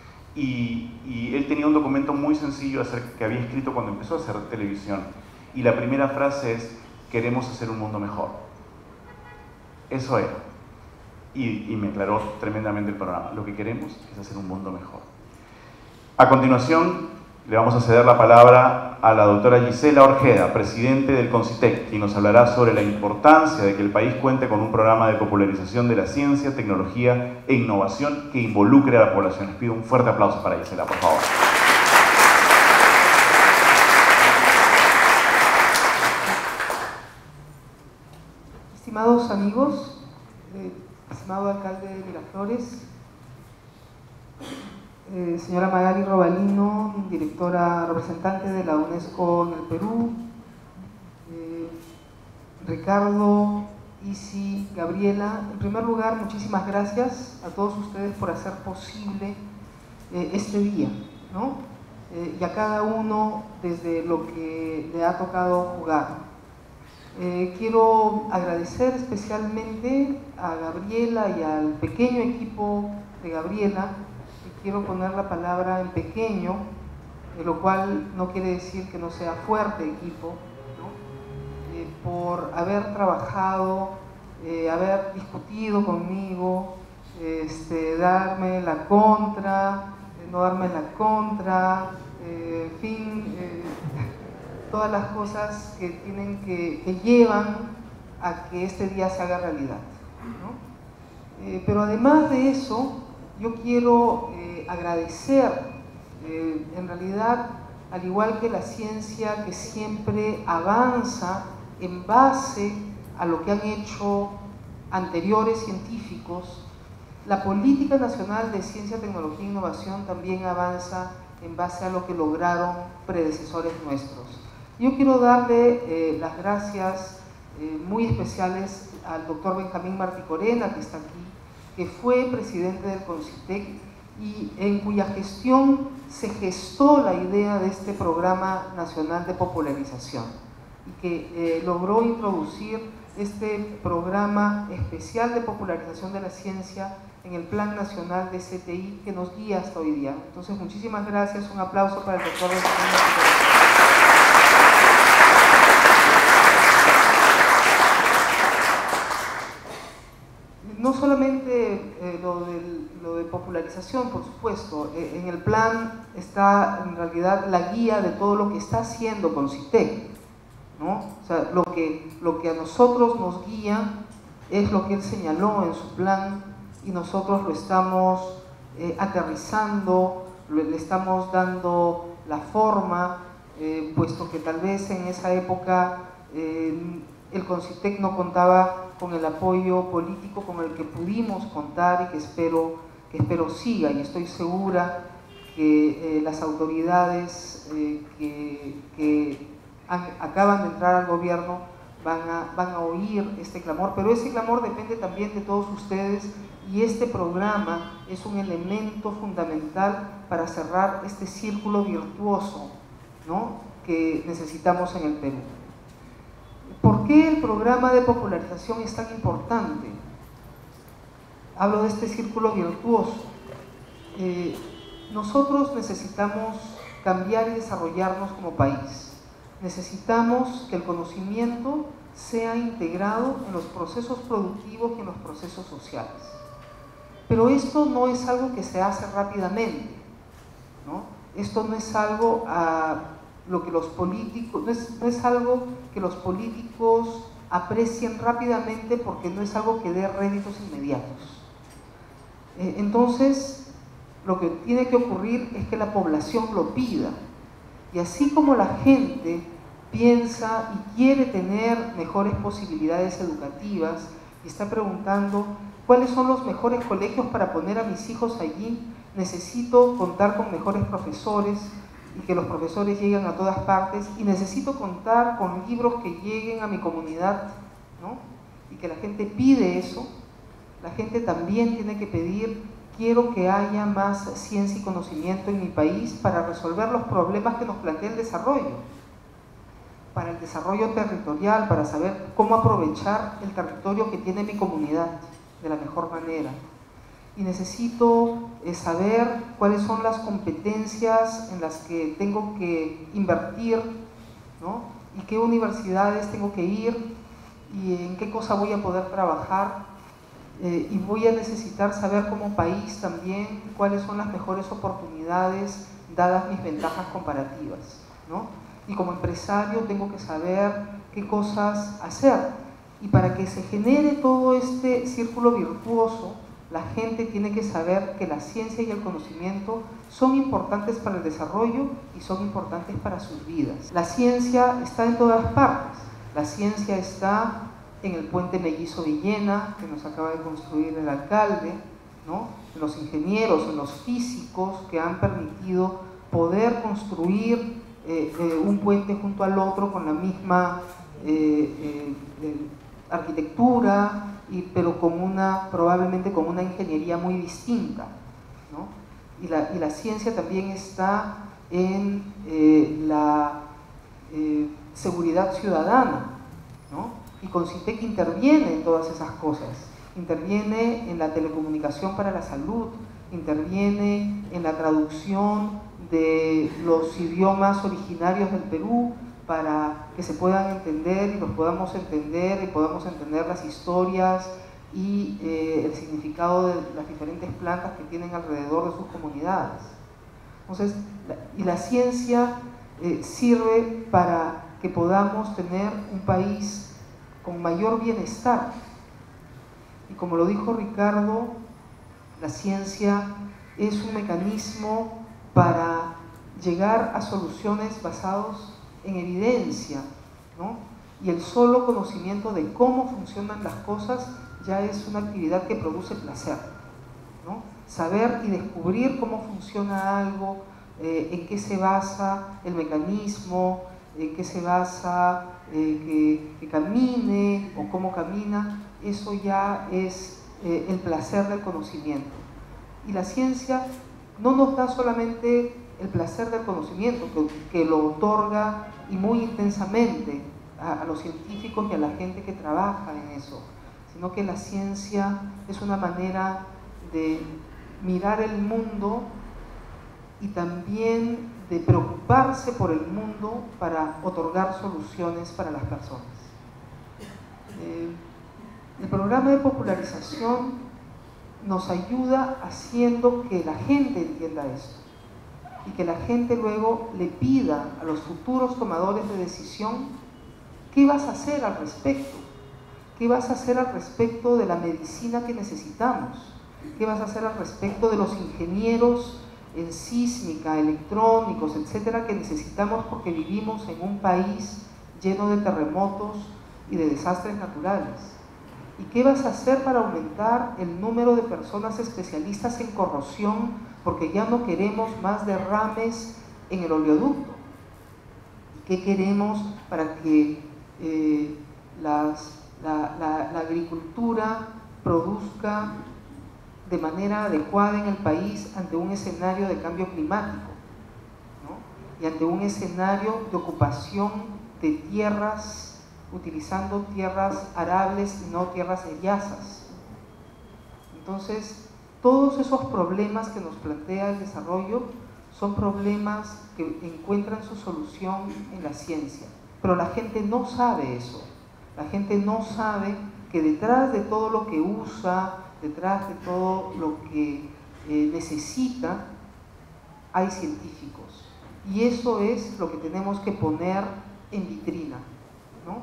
Y, y él tenía un documento muy sencillo acerca, que había escrito cuando empezó a hacer televisión, y la primera frase es: queremos hacer un mundo mejor. Eso era, y, y me aclaró tremendamente el programa. Lo que queremos es hacer un mundo mejor. A continuación le vamos a ceder la palabra a la doctora Gisela Orjeda, presidente del CONCITEC, quien nos hablará sobre la importancia de que el país cuente con un programa de popularización de la ciencia, tecnología e innovación que involucre a la población. Les pido un fuerte aplauso para Gisela, por favor. Estimados amigos, eh, estimado alcalde de Miraflores, Eh, señora Magali Robalino, directora representante de la UNESCO en el Perú, eh, Ricardo, Isi, Gabriela. En primer lugar, muchísimas gracias a todos ustedes por hacer posible eh, este día, ¿no? Eh, y a cada uno desde lo que le ha tocado jugar. Eh, quiero agradecer especialmente a Gabriela y al pequeño equipo de Gabriela. Quiero poner la palabra en pequeño, eh, lo cual no quiere decir que no sea fuerte equipo, ¿no? Eh, por haber trabajado, eh, haber discutido conmigo, este, darme la contra, eh, no darme la contra, eh, en fin, eh, todas las cosas que, tienen que, que llevan a que este día se haga realidad, ¿no? Eh, pero además de eso, yo quiero eh, agradecer, eh, en realidad, al igual que la ciencia que siempre avanza en base a lo que han hecho anteriores científicos, la Política Nacional de Ciencia, Tecnología e Innovación también avanza en base a lo que lograron predecesores nuestros. Yo quiero darle eh, las gracias eh, muy especiales al doctor Benjamín Martí Corena, que está aquí, que fue presidente del CONCITEC y en cuya gestión se gestó la idea de este programa nacional de popularización y que eh, logró introducir este programa especial de popularización de la ciencia en el Plan Nacional de C T I que nos guía hasta hoy día. Entonces, muchísimas gracias, un aplauso para el doctor Benjamín Martí Corena. No solamente eh, lo, del, lo de popularización, por supuesto, eh, en el plan está en realidad la guía de todo lo que está haciendo CONCITEC, ¿no? O sea, lo que, lo que a nosotros nos guía es lo que él señaló en su plan y nosotros lo estamos eh, aterrizando, le, le estamos dando la forma, eh, puesto que tal vez en esa época eh, el CONCITEC no contaba con el apoyo político con el que pudimos contar y que espero, que espero siga, y estoy segura que eh, las autoridades eh, que, que han, acaban de entrar al gobierno van a, van a oír este clamor, pero ese clamor depende también de todos ustedes y este programa es un elemento fundamental para cerrar este círculo virtuoso, ¿no?, que necesitamos en el Perú. ¿Por qué el programa de popularización es tan importante? Hablo de este círculo virtuoso. Eh, nosotros necesitamos cambiar y desarrollarnos como país. Necesitamos que el conocimiento sea integrado en los procesos productivos y en los procesos sociales. Pero esto no es algo que se hace rápidamente, ¿no? Esto no es algo a lo que los políticos, no es, no es algo que los políticos aprecien rápidamente porque no es algo que dé réditos inmediatos. Eh, entonces, lo que tiene que ocurrir es que la población lo pida. Y así como la gente piensa y quiere tener mejores posibilidades educativas y está preguntando cuáles son los mejores colegios para poner a mis hijos allí, necesito contar con mejores profesores, y que los profesores lleguen a todas partes, y necesito contar con libros que lleguen a mi comunidad, ¿no? Y que la gente pide eso. La gente también tiene que pedir, quiero que haya más ciencia y conocimiento en mi país para resolver los problemas que nos plantea el desarrollo, para el desarrollo territorial, para saber cómo aprovechar el territorio que tiene mi comunidad de la mejor manera. Y necesito eh, saber cuáles son las competencias en las que tengo que invertir, ¿no? Y qué universidades tengo que ir y en qué cosa voy a poder trabajar. Eh, y voy a necesitar saber como país también cuáles son las mejores oportunidades dadas mis ventajas comparativas, ¿no? Y como empresario tengo que saber qué cosas hacer. Y para que se genere todo este círculo virtuoso, la gente tiene que saber que la ciencia y el conocimiento son importantes para el desarrollo y son importantes para sus vidas. La ciencia está en todas partes. La ciencia está en el puente Mellizo Villena, que nos acaba de construir el alcalde, ¿no? En los ingenieros, en los físicos que han permitido poder construir eh, eh, un puente junto al otro con la misma eh, eh, eh, arquitectura, y, pero con una, probablemente con una ingeniería muy distinta, ¿no? Y la, y la ciencia también está en eh, la eh, seguridad ciudadana, ¿no? Y CONCITEC interviene en todas esas cosas, interviene en la telecomunicación para la salud, interviene en la traducción de los idiomas originarios del Perú para que se puedan entender y los podamos entender y podamos entender las historias y eh, el significado de las diferentes plantas que tienen alrededor de sus comunidades. Entonces, la, y la ciencia eh, sirve para que podamos tener un país con mayor bienestar. Y como lo dijo Ricardo, la ciencia es un mecanismo para llegar a soluciones basadas en evidencia, ¿no? Y el solo conocimiento de cómo funcionan las cosas ya es una actividad que produce placer, ¿no? Saber y descubrir cómo funciona algo, eh, en qué se basa el mecanismo, en qué se basa, eh, que, que camine o cómo camina, eso ya es eh, el placer del conocimiento. Y la ciencia no nos da solamente el placer del conocimiento, que, que lo otorga y muy intensamente a, a los científicos y a la gente que trabaja en eso, sino que la ciencia es una manera de mirar el mundo y también de preocuparse por el mundo para otorgar soluciones para las personas. Eh, el programa de popularización nos ayuda haciendo que la gente entienda esto y que la gente luego le pida a los futuros tomadores de decisión qué vas a hacer al respecto, qué vas a hacer al respecto de la medicina que necesitamos, qué vas a hacer al respecto de los ingenieros en sísmica, electrónicos, etcétera, que necesitamos porque vivimos en un país lleno de terremotos y de desastres naturales. ¿Y qué vas a hacer para aumentar el número de personas especialistas en corrosión porque ya no queremos más derrames en el oleoducto? ¿Qué queremos para que eh, las, la, la, la agricultura produzca de manera adecuada en el país ante un escenario de cambio climático, ¿no? Y ante un escenario de ocupación de tierras, utilizando tierras arables y no tierras hellazas? Entonces, todos esos problemas que nos plantea el desarrollo son problemas que encuentran su solución en la ciencia, pero la gente no sabe eso. La gente no sabe que detrás de todo lo que usa, detrás de todo lo que eh, necesita, hay científicos. Y eso es lo que tenemos que poner en vitrina, ¿no?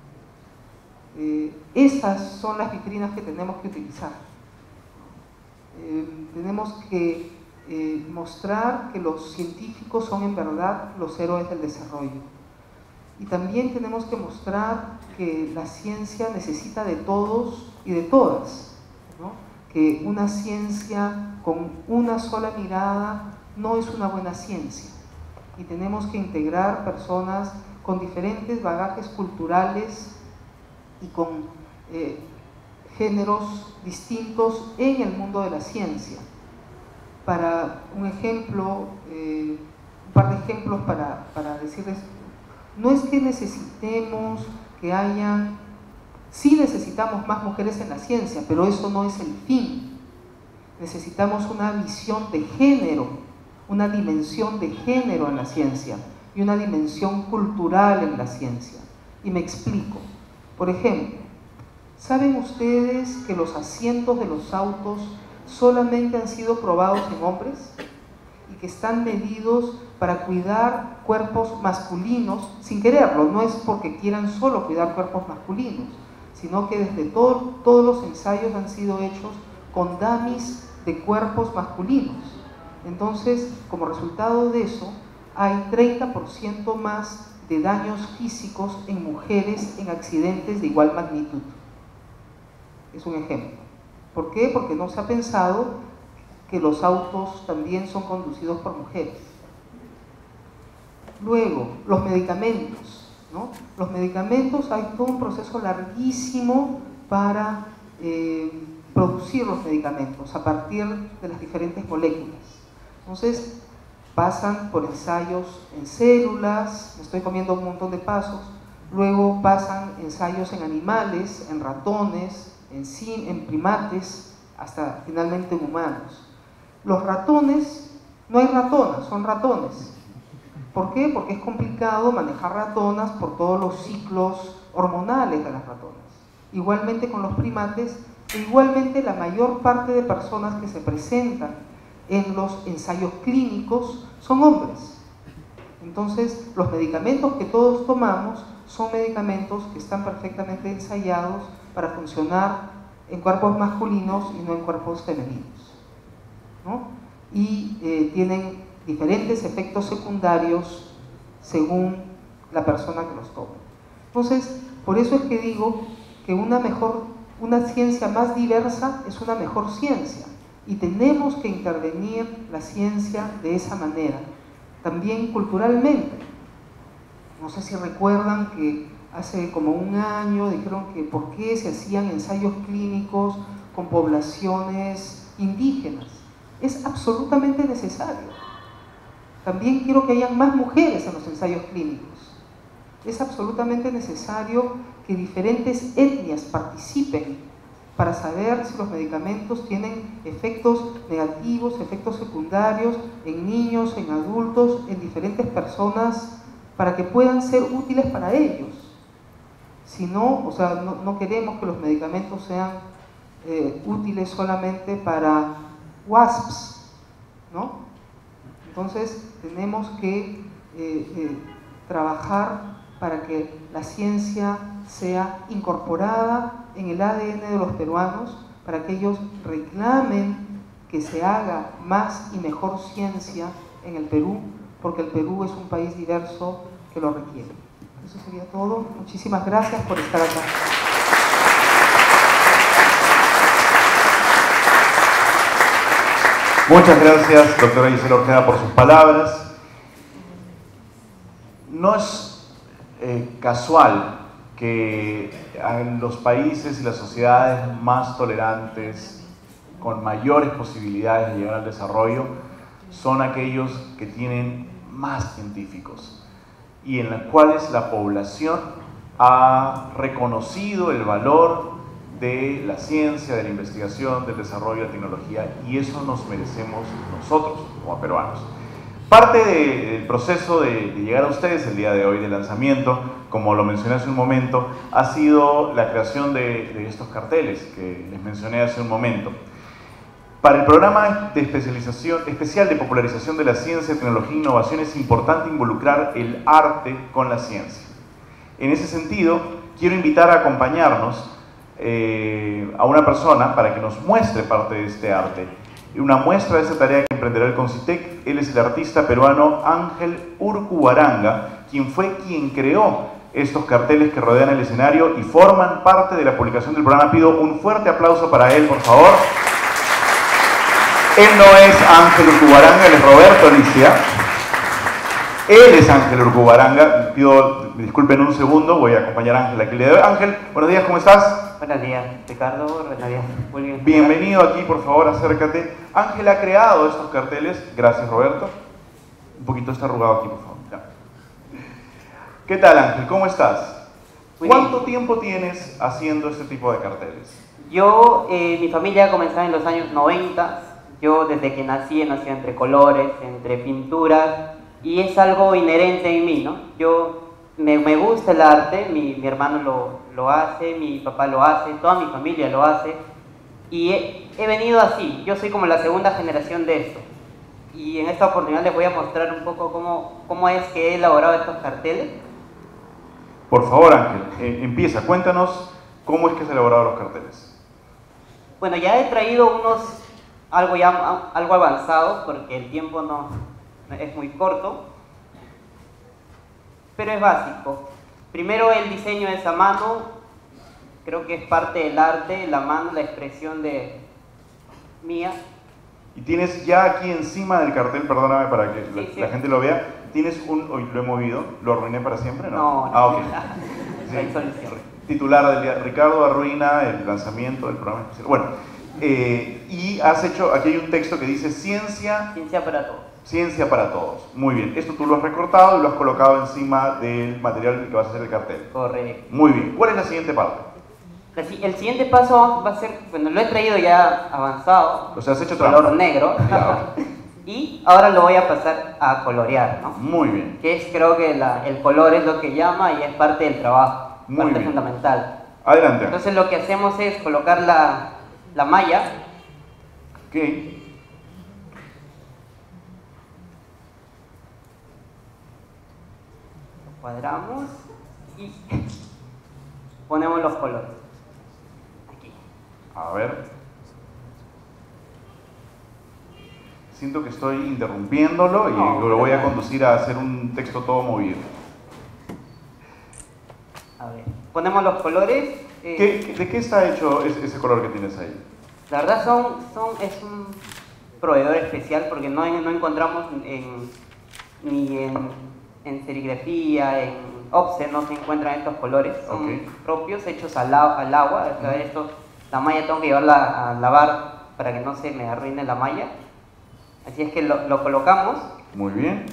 Eh, esas son las vitrinas que tenemos que utilizar. Eh, tenemos que eh, mostrar que los científicos son en verdad los héroes del desarrollo. Y también tenemos que mostrar que la ciencia necesita de todos y de todas, ¿no? Que una ciencia con una sola mirada no es una buena ciencia, y tenemos que integrar personas con diferentes bagajes culturales y con eh, géneros distintos en el mundo de la ciencia. Para un ejemplo, eh, un par de ejemplos para, para decirles, no es que necesitemos que hayan, sí necesitamos más mujeres en la ciencia, pero eso no es el fin. Necesitamos una visión de género, una dimensión de género en la ciencia y una dimensión cultural en la ciencia. Y me explico. Por ejemplo, ¿saben ustedes que los asientos de los autos solamente han sido probados en hombres? Y que están medidos para cuidar cuerpos masculinos sin quererlo. No es porque quieran solo cuidar cuerpos masculinos, sino que desde todo, todos los ensayos han sido hechos con dummies de cuerpos masculinos. Entonces, como resultado de eso, hay treinta por ciento más de daños físicos en mujeres en accidentes de igual magnitud. Es un ejemplo. ¿Por qué? Porque no se ha pensado que los autos también son conducidos por mujeres. Luego, los medicamentos, ¿no? Los medicamentos, hay todo un proceso larguísimo para eh, producir los medicamentos a partir de las diferentes moléculas. Entonces, pasan por ensayos en células, me estoy comiendo un montón de pasos, luego pasan ensayos en animales, en ratones, en, en primates, hasta finalmente en humanos. Los ratones, no hay ratonas, son ratones. ¿Por qué? Porque es complicado manejar ratonas por todos los ciclos hormonales de las ratonas. Igualmente con los primates, e igualmente la mayor parte de personas que se presentan en los ensayos clínicos son hombres. Entonces, los medicamentos que todos tomamos son medicamentos que están perfectamente ensayados para funcionar en cuerpos masculinos y no en cuerpos femeninos, ¿no? Y eh, tienen diferentes efectos secundarios según la persona que los toma. Entonces, por eso es que digo que una mejor, una ciencia más diversa es una mejor ciencia, y tenemos que intervenir la ciencia de esa manera, también culturalmente. no sé si recuerdan que hace como un año dijeron que por qué se hacían ensayos clínicos con poblaciones indígenas. Es absolutamente necesario. También quiero que hayan más mujeres en los ensayos clínicos. Es absolutamente necesario que diferentes etnias participen para saber si los medicamentos tienen efectos negativos, efectos secundarios en niños, en adultos, en diferentes personas, para que puedan ser útiles para ellos. Si no, o sea, no, no queremos que los medicamentos sean eh, útiles solamente para wasps, ¿no? Entonces tenemos que eh, eh, trabajar para que la ciencia sea incorporada en el A D N de los peruanos, para que ellos reclamen que se haga más y mejor ciencia en el Perú, porque el Perú es un país diverso que lo requiere. Eso sería todo. Muchísimas gracias por estar acá. Muchas gracias, doctora Gisela Ortega, por sus palabras. No es eh, casual que en los países y las sociedades más tolerantes, con mayores posibilidades de llegar al desarrollo, son aquellos que tienen más científicos y en los cuales la población ha reconocido el valor de la ciencia, de la investigación, del desarrollo de la tecnología, y eso nos merecemos nosotros como peruanos. Parte de, del proceso de, de llegar a ustedes el día de hoy, del lanzamiento, como lo mencioné hace un momento, ha sido la creación de, de estos carteles que les mencioné hace un momento. Para el programa de especialización, especial de popularización de la ciencia, tecnología e innovación es importante involucrar el arte con la ciencia. En ese sentido, quiero invitar a acompañarnos eh, a una persona para que nos muestre parte de este arte. Una muestra de esta tarea que emprenderá el CONCITEC. Él es el artista peruano Ángel Urcubaranga, quien fue quien creó estos carteles que rodean el escenario y forman parte de la publicación del programa. Pido un fuerte aplauso para él, por favor. Él no es Ángel Urcubaranga, él es Roberto Alicia. Él es Ángel Urcubaranga. Pido disculpen un segundo, voy a acompañar a Ángel aquí el día de hoy. Ángel, buenos días, ¿cómo estás? Buenos días, Ricardo. Buenos días, muy bien. Bienvenido aquí, por favor, acércate. Ángel ha creado estos carteles. Gracias, Roberto. Un poquito está arrugado aquí, por favor. Ya. ¿Qué tal, Ángel? ¿Cómo estás? Muy ¿Cuánto bien. tiempo tienes haciendo este tipo de carteles? Yo, eh, mi familia comenzó en los años noventa. Yo desde que nací he nacido entre colores, entre pinturas, y es algo inherente en mí, ¿no? Yo me, me gusta el arte, mi, mi hermano lo, lo hace, mi papá lo hace, toda mi familia lo hace, y he, he venido así. Yo soy como la segunda generación de esto, y en esta oportunidad les voy a mostrar un poco cómo, cómo es que he elaborado estos carteles. Por favor, Ángel, eh, empieza, cuéntanos cómo es que has elaborado los carteles. Bueno, ya he traído unos algo ya algo avanzado porque el tiempo no es muy corto, pero es básico. Primero, el diseño es a mano, creo que es parte del arte, la mano, la expresión de mía. Y tienes ya aquí encima del cartel, perdóname para que la, Sí, sí. la gente lo vea, tienes un, hoy lo he movido, ¿lo arruiné para siempre? No. No, no. Ah, ok. No hay solución. Titular del día, Ricardo arruina el lanzamiento del programa especial. Bueno, eh, y has hecho, aquí hay un texto que dice ciencia... Ciencia para todos. Ciencia para todos. Muy bien. Esto tú lo has recortado y lo has colocado encima del material que vas a hacer el cartel. Correcto. Muy bien. ¿Cuál es la siguiente parte? La si- El siguiente paso va a ser, bueno, lo he traído ya avanzado, O sea, has hecho color trampa. negro, Ya, ok. y ahora lo voy a pasar a colorear, ¿no? Muy bien. Que es, creo que la- el color es lo que llama y es parte del trabajo, Muy parte bien. fundamental. Adelante. Entonces lo que hacemos es colocar la, la malla. Ok. Cuadramos y ponemos los colores. Aquí. A ver. Siento que estoy interrumpiéndolo y No, lo voy a no. conducir a hacer un texto todo movido. A ver. Ponemos los colores. eh, ¿Qué- ¿De qué está hecho ese, ese color que tienes ahí? La verdad son, son, es un proveedor especial porque no, en- no encontramos en, ni en en serigrafía, en offset no se encuentran estos colores, son okay. propios, hechos al, al agua. O sea, esto, la malla tengo que llevarla a lavar para que no se me arruine la malla. Así es que lo, lo colocamos. Muy bien.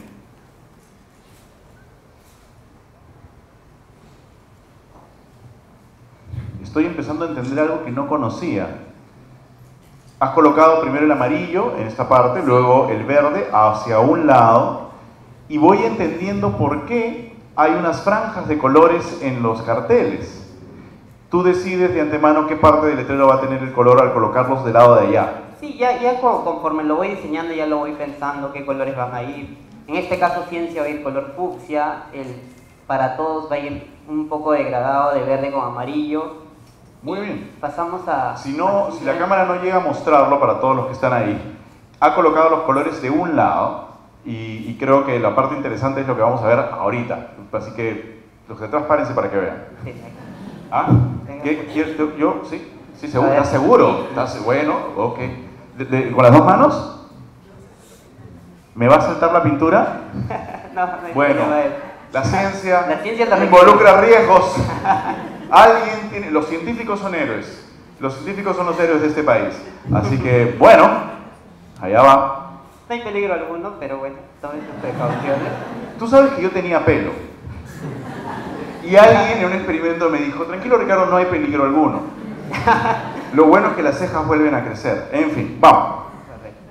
Estoy empezando a entender algo que no conocía. Has colocado primero el amarillo en esta parte, luego el verde hacia un lado, y voy entendiendo por qué hay unas franjas de colores en los carteles. Tú decides de antemano qué parte del letrero va a tener el color al colocarlos del lado de allá. Sí, ya, ya conforme lo voy diseñando ya lo voy pensando qué colores van a ir. En este caso ciencia va a ir color fucsia, el para todos va a ir un poco degradado de verde con amarillo. Muy bien. Pasamos a... Si, no, si la cámara no llega a mostrarlo para todos los que están ahí, ha colocado los colores de un lado y, y creo que la parte interesante es lo que vamos a ver ahorita. Así que los de atrás párense para que vean. Sí. ¿Ah? ¿Qué? ¿Quieres? ¿Yo? ¿Sí? ¿Sí seguro? ¿Estás seguro? ¿Estás bueno? Ok. ¿De, de, ¿Con las dos manos? ¿Me va a saltar la pintura? No, no, bueno, la ciencia, la ciencia involucra riesgos. Alguien tiene, los científicos son héroes. Los científicos son los héroes de este país. Así que, bueno, allá va. No hay peligro alguno, pero bueno, tomen sus precauciones. Tú sabes que yo tenía pelo. Y alguien en un experimento me dijo, tranquilo Ricardo, no hay peligro alguno. Lo bueno es que las cejas vuelven a crecer. En fin, vamos. Correcto.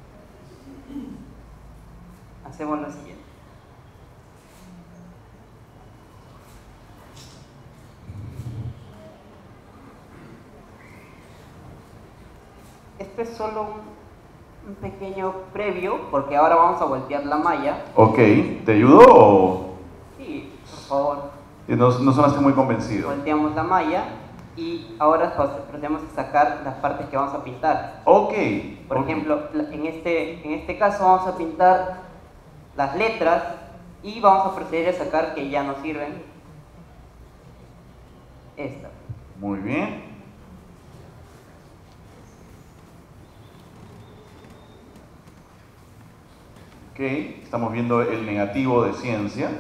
Hacemos lo siguiente. Esto es solo un, un pequeño previo, porque ahora vamos a voltear la malla. Ok, ¿te ayudo o...? Sí, por favor. No, no sonaste muy convencido. Volteamos la malla y ahora procedemos a sacar las partes que vamos a pintar. Ok. Por okay. ejemplo, en este, en este caso vamos a pintar las letras y vamos a proceder a sacar que ya nos sirven. Esta. Muy bien. Ok, estamos viendo el negativo de ciencia.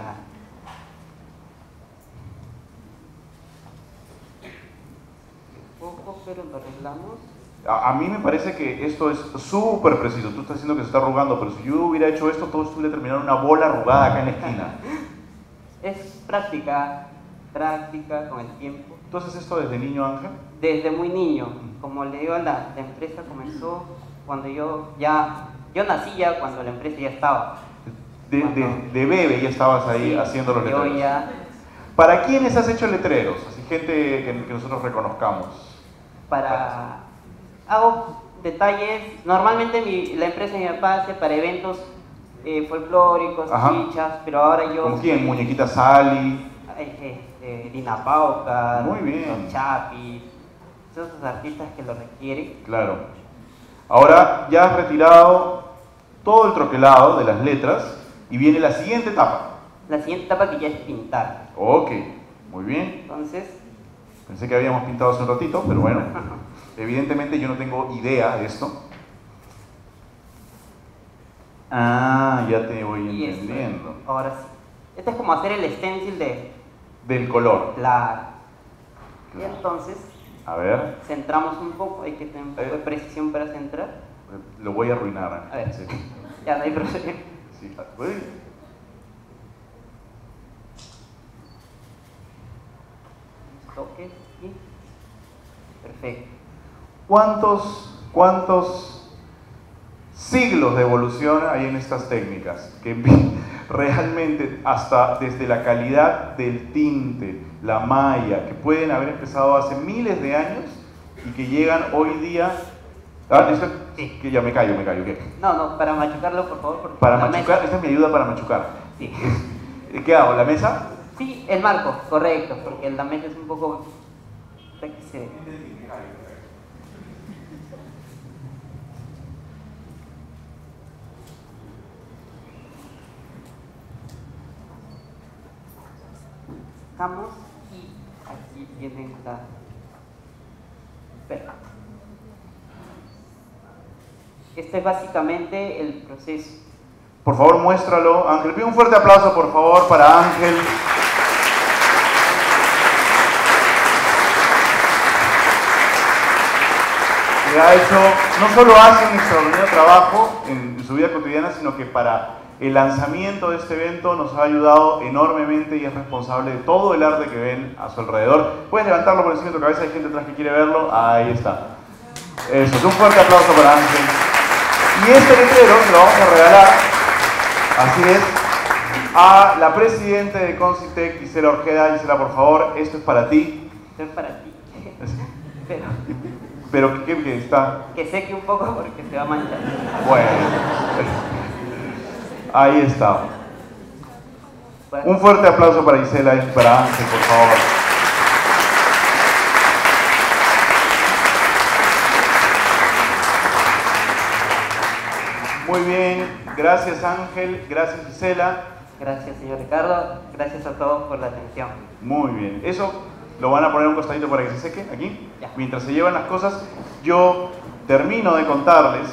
Poco, pero lo arreglamos. A, a mí me parece que esto es súper preciso. Tú estás diciendo que se está arrugando, pero si yo hubiera hecho esto, todo esto hubiera terminado en una bola arrugada acá en la esquina. Es práctica, práctica con el tiempo. ¿Tú haces esto desde niño, Ángel? Desde muy niño. Como le digo, la, la empresa comenzó cuando yo ya... Yo nací ya cuando la empresa ya estaba. De, de, de bebé ya estabas ahí sí, haciendo los letreros. Yo ya... ¿Para quiénes has hecho letreros? Así, gente que, que nosotros reconozcamos. Para... Hago detalles... Normalmente mi, la empresa de mi papá hace para eventos eh, folclóricos, fichas, pero ahora yo... ¿Con quién? ¿Muñequita Sally? Eh, eh, Dina Pauca, muy bien. Los Chapis, todos esos artistas que lo requieren. Claro. Ahora ya has retirado todo el troquelado de las letras y viene la siguiente etapa. La siguiente etapa que ya es pintar. Ok, muy bien. Entonces... Pensé que habíamos pintado hace un ratito, pero bueno. Evidentemente yo no tengo idea de esto. Ah, ya te voy y entendiendo. Esto, ahora sí. Este es como hacer el stencil de... Del color. Claro. Y entonces... A ver. Centramos un poco, hay que tener un poco de precisión para centrar. Lo voy a arruinar. A ver, sí. Ya no hay problema. Sí. Uy. Toques y... Perfecto. ¿Cuántos, cuántos siglos de evolución hay en estas técnicas? Que realmente hasta desde la calidad del tinte, la malla, que pueden haber empezado hace miles de años y que llegan hoy día... Ah, esto, sí. Que ya me callo, me callo. ¿Qué? No, no, para machucarlo, por favor. Para machucar, mesa. Esta es mi ayuda para machucar. Sí. ¿Qué hago? ¿La mesa? Sí, el marco, correcto, porque la mesa es un poco... que se... Y aquí tienen la... Perfecto. Este es básicamente el proceso. Por favor, muéstralo. Ángel, pido un fuerte aplauso, por favor, para Ángel. Que ha hecho, no solo hace un extraordinario trabajo en su vida cotidiana, sino que para el lanzamiento de este evento nos ha ayudado enormemente y es responsable de todo el arte que ven a su alrededor. Puedes levantarlo por encima de tu cabeza, hay gente atrás que quiere verlo. Ahí está. Eso, es un fuerte aplauso para Ángel. Y este letrero se lo vamos a regalar, así es, a la presidenta de Concitec, Gisela Orjeda. Gisela, por favor, esto es para ti. Esto es para ti. Pero, Pero ¿qué, qué está? que seque un poco porque se va a manchar. Bueno. Ahí está. Un fuerte aplauso para Gisela y para Ángel, por favor. Muy bien, gracias Ángel, gracias Gisela. Gracias, señor Ricardo. Gracias a todos por la atención. Muy bien. Eso lo van a poner un costadito para que se seque, aquí. Ya. Mientras se llevan las cosas, yo termino de contarles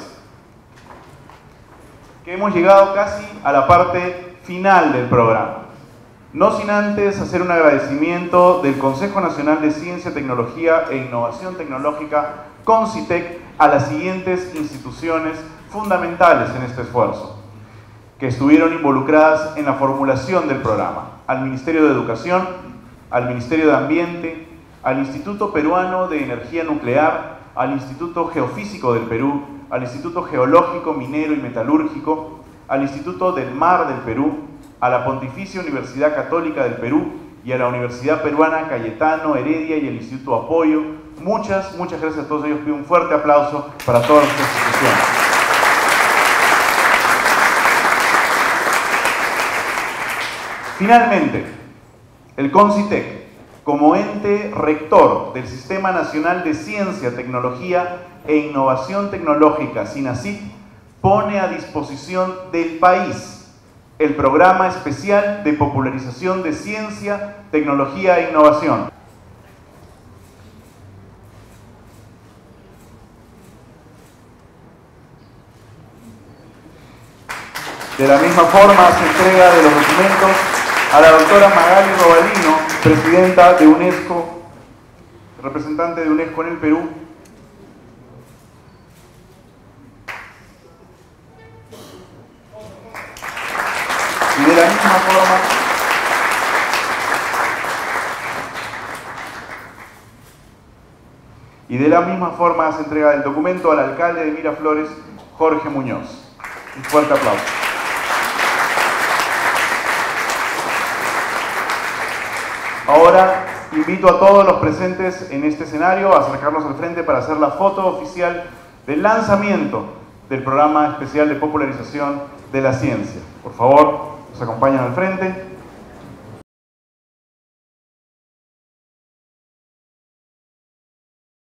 que hemos llegado casi a la parte final del programa. No sin antes hacer un agradecimiento del Consejo Nacional de Ciencia, Tecnología e Innovación Tecnológica, Concitec, a las siguientes instituciones fundamentales en este esfuerzo, que estuvieron involucradas en la formulación del programa: al Ministerio de Educación, al Ministerio de Ambiente, al Instituto Peruano de Energía Nuclear, al Instituto Geofísico del Perú, al Instituto Geológico, Minero y Metalúrgico, al Instituto del Mar del Perú, a la Pontificia Universidad Católica del Perú y a la Universidad Peruana Cayetano Heredia y el Instituto Apoyo. Muchas, muchas gracias a todos ellos. Pido un fuerte aplauso para todas las instituciones. Finalmente, el Concitec, como ente rector del Sistema Nacional de Ciencia, Tecnología e Innovación Tecnológica, SINACIT, pone a disposición del país el Programa Especial de Popularización de Ciencia, Tecnología e Innovación. De la misma forma, se entrega de los documentos a la doctora Magali Robalino, presidenta de UNESCO, representante de UNESCO en el Perú. Y de la misma forma, y de la misma forma se entrega el documento al alcalde de Miraflores, Jorge Muñoz. Un fuerte aplauso. Ahora invito a todos los presentes en este escenario a acercarnos al frente para hacer la foto oficial del lanzamiento del Programa Especial de Popularización de la Ciencia. Por favor, nos acompañan al frente.